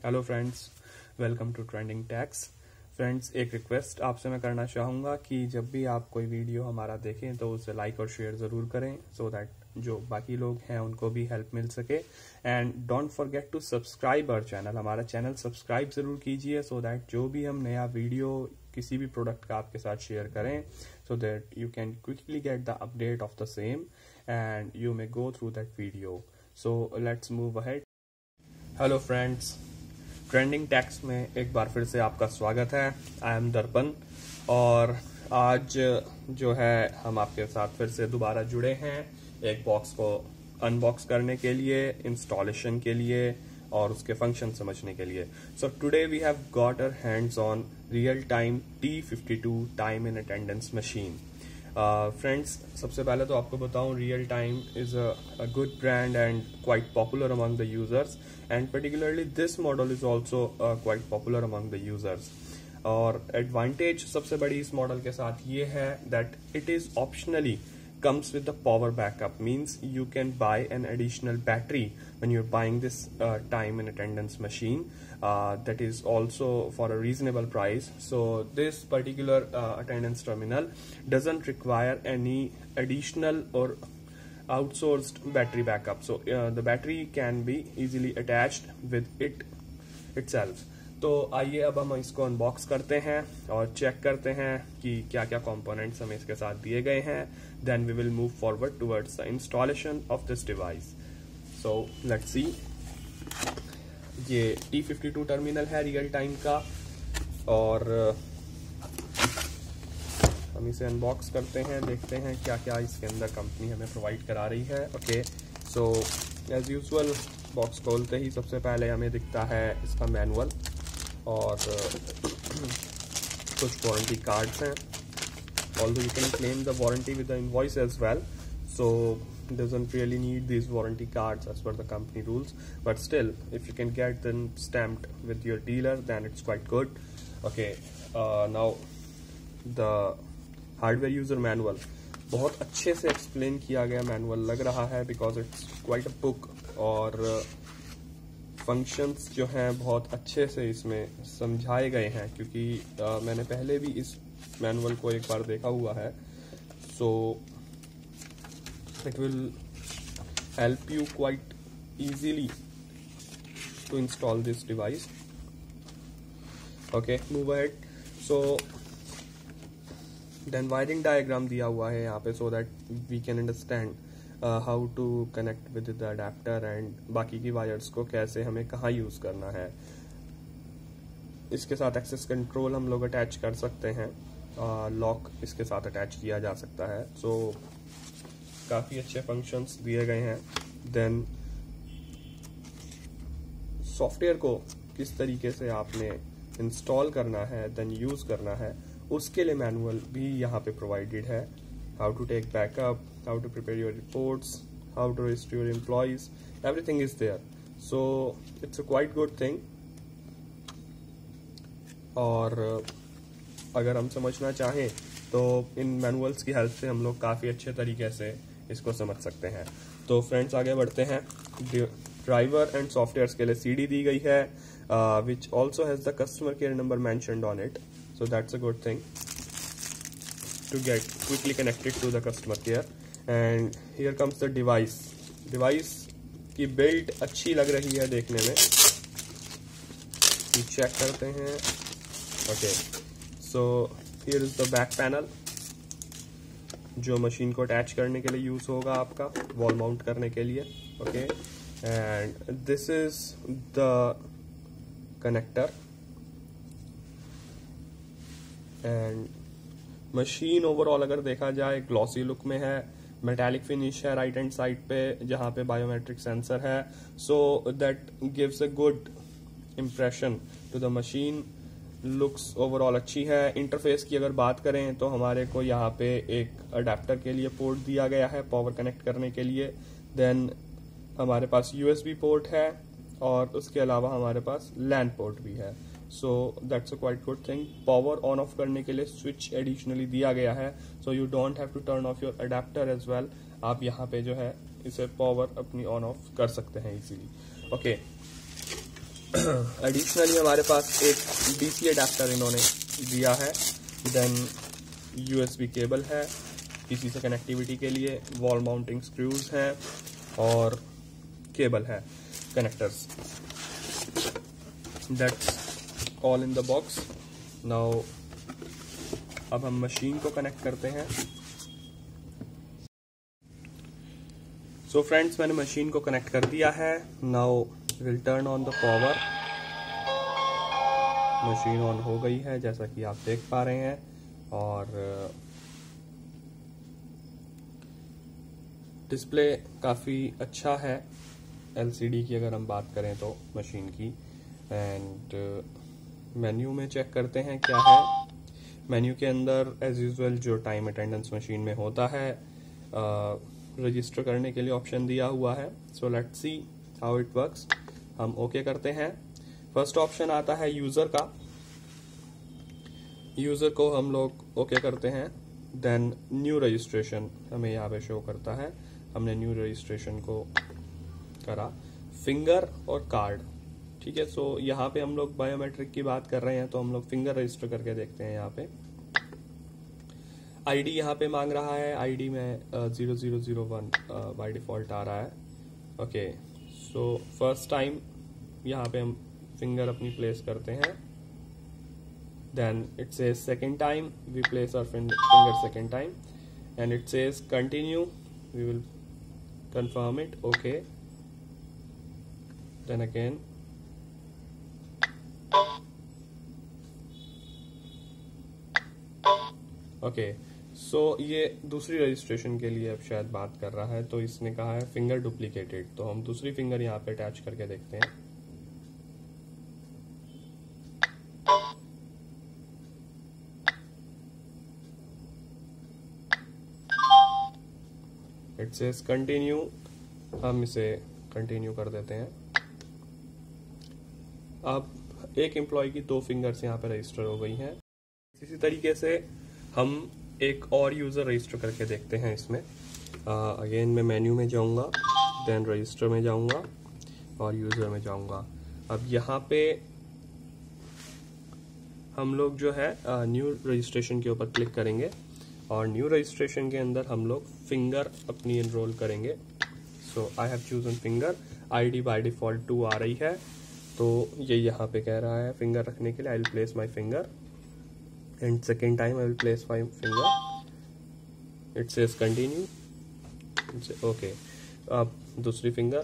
Hello friends, welcome to trending tax. Friends, एक request आपसे मैं करना चाहूँगा कि जब भी आप कोई वीडियो हमारा देखें तो उसे लाइक और शेयर ज़रूर करें सो दैट जो बाकी लोग हैं उनको भी हेल्प मिल सके। And don't forget to subscribe our channel. हमारा चैनल सब्सक्राइब ज़रूर कीजिए सो दैट जो भी हम नया वीडियो किसी भी प्रोडक्ट का आपके साथ शेयर करें so that you can quickly get the update of the same and you may go through that video. So let's move ahead. Hello friends, trending tax में एक बार फिर से आपका स्वागत है। आई एम दर्पण और आज जो है हम आपके साथ फिर से दोबारा जुड़े हैं एक बॉक्स को अनबॉक्स करने के लिए, इंस्टॉलेशन के लिए और उसके फंक्शन समझने के लिए। So today we have got our hands on real time T52 time in attendance machine. Friends, सबसे पहले तो आपको बताऊं, real time is a good brand and quite popular among the users, and particularly this model is also quite popular among the users. और advantage सबसे बड़ी इस model के साथ ये है that it is optionally comes with the power backup, means you can buy an additional battery when you're buying this time and attendance machine that is also for a reasonable price. So this particular attendance terminal doesn't require any additional or outsourced battery backup, so the battery can be easily attached with it itself. तो आइए अब हम इसको unbox करते हैं और check करते हैं कि क्या क्या कंपोनेंट्स हमें इसके साथ दिए गए हैं। Then we will move forward towards the installation of this device. So let's see. ये T52 टर्मिनल है रियल टाइम का और हम इसे अनबॉक्स करते हैं, देखते हैं क्या क्या इसके अंदर कंपनी हमें प्रोवाइड करा रही है। Okay, so as usual box खोलते ही सबसे पहले हमें दिखता है इसका मैनुअल और कुछ वारंटी कार्ड्स हैं। Although you can claim the warranty with the invoice as well, so doesn't really need these warranty cards as per the company rules, but still if you can get them stamped with your dealer then it's quite good. Okay, now the hardware user manual, बहुत अच्छे से explain किया गया manual लग रहा है because it's quite a book और functions जो हैं बहुत अच्छे से इसमें समझाए गए हैं क्योंकि मैंने पहले भी इस मैनुअल को एक बार देखा हुआ है। So it will help you quite easily to install this device. Okay, move ahead. So then wiring diagram दिया हुआ है यहाँ पे so that we can understand how to connect with the adapter and बाकी की वायर्स को कैसे हमें कहाँ यूज करना है। इसके साथ एक्सेस कंट्रोल हम लोग अटैच कर सकते हैं, लॉक इसके साथ अटैच किया जा सकता है। सो काफी अच्छे फंक्शंस दिए गए हैं। देन सॉफ्टवेयर को किस तरीके से आपने इंस्टॉल करना है देन यूज करना है उसके लिए मैनुअल भी यहाँ पे प्रोवाइडेड है। How to take backup, how to prepare your reports, how to register your employees, everything is there. So it's a quite good thing. और अगर हम समझना चाहें तो इन मैनुअल्स की हेल्प से हम लोग काफ़ी अच्छे तरीके से इसको समझ सकते हैं। तो फ्रेंड्स, आगे बढ़ते हैं। ड्राइवर एंड सॉफ्टवेयर्स के लिए CD दी गई है which also has the customer care number mentioned on it, so that's a good thing to get quickly connected to the customer care. And here comes the device. Device की build अच्छी लग रही है देखने में, चेक करते हैं। Okay, so here is the back panel जो मशीन को अटैच करने के लिए यूज होगा आपका वॉल माउंट करने के लिए। Okay, and this is the connector and machine overall अगर देखा जाए ग्लॉसी लुक में है, मेटालिक फिनिश है राइट हैंड साइड पे जहाँ पे बायोमेट्रिक सेंसर है। So that gives a good impression to the machine. Looks overall अच्छी है। इंटरफेस की अगर बात करें तो हमारे को यहाँ पे एक अडेप्टर के लिए पोर्ट दिया गया है पावर कनेक्ट करने के लिए। देन हमारे पास USB पोर्ट है और उसके अलावा हमारे पास LAN पोर्ट भी है। So that's a quite good thing. Power on off करने के लिए स्विच एडिशनली दिया गया है, so you don't have to turn off your adapter as well. आप यहाँ पे जो है इसे पावर अपनी ऑन ऑफ कर सकते हैं इजीली। ओके, एडिशनली हमारे पास एक DC अडेप्टर इन्होंने दिया है, देन USB केबल है PC से कनेक्टिविटी के लिए, वॉल माउंटिंग स्क्रूज हैं और केबल है, connectors. That's all in the box. Now अब हम मशीन को कनेक्ट करते हैं। सो फ्रेंड्स, मैंने मशीन को कनेक्ट कर दिया है। Now will turn on the power. Machine on हो गई है जैसा कि आप देख पा रहे हैं, और डिस्प्ले काफ़ी अच्छा है LCD की अगर हम बात करें तो मशीन की। एंड मेन्यू में चेक करते हैं क्या है। मेन्यू के अंदर एज यूजुअल जो टाइम अटेंडेंस मशीन में होता है, रजिस्टर करने के लिए ऑप्शन दिया हुआ है। So let's see how it works. हम ओके करते हैं। फर्स्ट ऑप्शन आता है यूजर का। यूजर को हम लोग ओके करते हैं। देन न्यू रजिस्ट्रेशन हमें यहाँ पे शो करता है। हमने न्यू रजिस्ट्रेशन को करा। फिंगर और कार्ड, ठीक है। सो यहाँ पे हम लोग बायोमेट्रिक की बात कर रहे हैं, तो हम लोग फिंगर रजिस्टर करके देखते हैं। यहाँ पे आईडी यहाँ पे मांग रहा है। आईडी में 0001 बाय डिफॉल्ट आ रहा है। ओके, सो फर्स्ट टाइम यहाँ पे हम फिंगर अपनी प्लेस करते हैं। Then it says second time we place our finger second time, and it says continue, we will confirm it. Okay, then again okay. सो ये दूसरी रजिस्ट्रेशन के लिए अब शायद बात कर रहा है, तो इसने कहा है फिंगर डुप्लीकेटेड। तो हम दूसरी फिंगर यहाँ पे अटैच करके देखते हैं। इट सेज कंटिन्यू, हम इसे कंटिन्यू कर देते हैं। अब एक एम्प्लॉय की 2 फिंगर्स यहाँ पे रजिस्टर हो गई हैं। इसी तरीके से हम एक और यूजर रजिस्टर करके देखते हैं इसमें। अगेन मैं मेन्यू में जाऊंगा, देन रजिस्टर में जाऊंगा और यूजर में जाऊंगा। अब यहाँ पे हम लोग जो है न्यू रजिस्ट्रेशन के ऊपर क्लिक करेंगे, और न्यू रजिस्ट्रेशन के अंदर हम लोग फिंगर अपनी एनरोल करेंगे। So I have chosen finger. ID by default 2 आ रही है, तो ये यहाँ पे कह रहा है फिंगर रखने के लिए I will place my finger, and second time I will place my finger. It says continue. Okay, अब दूसरी फिंगर।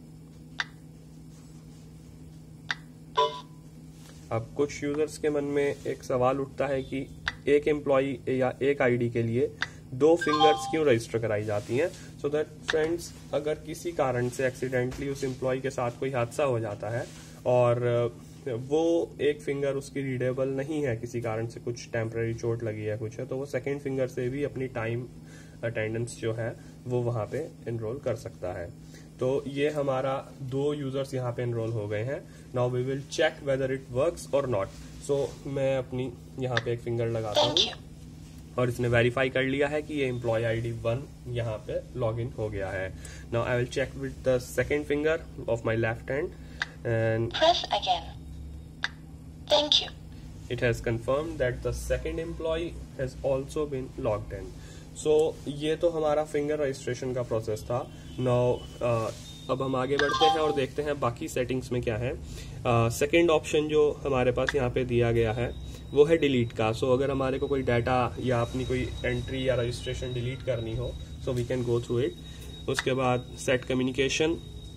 अब कुछ यूजर्स के मन में एक सवाल उठता है कि एक एम्प्लॉय या एक आईडी के लिए 2 फिंगर्स क्यों रजिस्टर कराई जाती हैं। सो दैट फ्रेंड्स, अगर किसी कारण से एक्सीडेंटली उस एम्प्लॉय के साथ कोई हादसा हो जाता है और वो एक फिंगर उसकी रीडेबल नहीं है, किसी कारण से कुछ टेम्पररी चोट लगी है कुछ है, तो वो सेकेंड फिंगर से भी अपनी टाइम अटेंडेंस जो है वो वहां पे एनरोल कर सकता है। तो ये हमारा 2 यूजर्स यहाँ पे एनरोल हो गए हैं। Now we will check whether it works और नॉट। सो मैं अपनी यहाँ पे एक फिंगर लगाता हूँ, और इसने वेरीफाई कर लिया है कि ये एम्प्लॉय ID 1 यहाँ पे लॉग इन हो गया है। Now I will check with the second finger of my left hand, and press again. Thank you. It has confirmed that the second employee has also been logged in. So ये तो हमारा finger registration का process था। Now अब हम आगे बढ़ते हैं और देखते हैं बाकी सेटिंग्स में क्या है। सेकेंड ऑप्शन जो हमारे पास यहाँ पे दिया गया है वो है डिलीट का। सो अगर हमारे को कोई डाटा या अपनी कोई एंट्री या रजिस्ट्रेशन डिलीट करनी हो, so we can go through it. उसके बाद set communication,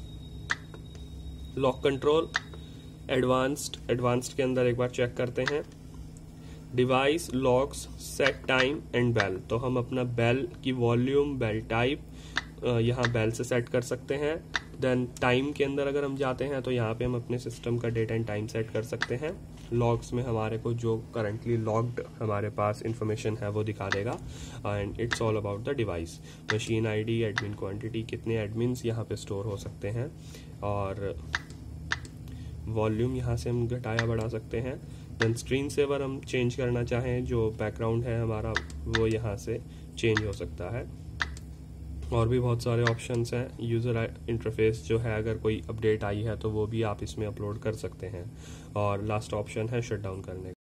lock control, advanced के अंदर एक बार चेक करते हैं। Device, locks, set time and bell. तो हम अपना बेल की वॉल्यूम, बेल टाइप यहाँ बेल से सेट कर सकते हैं। देन टाइम के अंदर अगर हम जाते हैं तो यहाँ पे हम अपने सिस्टम का डेट एंड टाइम सेट कर सकते हैं। लॉग्स में हमारे को जो करंटली लॉग्ड हमारे पास इंफॉर्मेशन है वो दिखा देगा। And it's all about the device. Machine ID, admin quantity, कितने एडमिन्स यहाँ पे स्टोर हो सकते हैं, और वॉल्यूम यहाँ से हम घटाया बढ़ा सकते हैं। देन स्क्रीन सेवर हम चेंज करना चाहें, जो बैकग्राउंड है हमारा वो यहाँ से चेंज हो सकता है। और भी बहुत सारे ऑप्शंस हैं। यूज़र इंटरफेस जो है, अगर कोई अपडेट आई है तो वो भी आप इसमें अपलोड कर सकते हैं। और लास्ट ऑप्शन है शट डाउन करने का।